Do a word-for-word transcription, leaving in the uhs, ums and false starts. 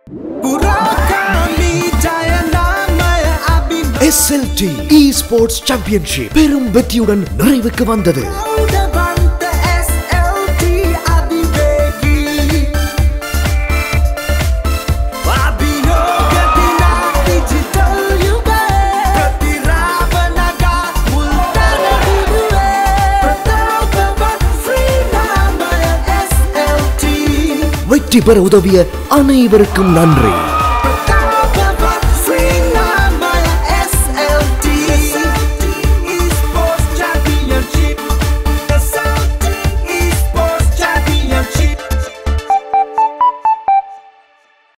S L T eSports Championship பெரும் வெற்றியுடன் நிறைவுக்கு வந்தது. வெற்றி பெற உதவிய அனைவருக்கும் நன்றி.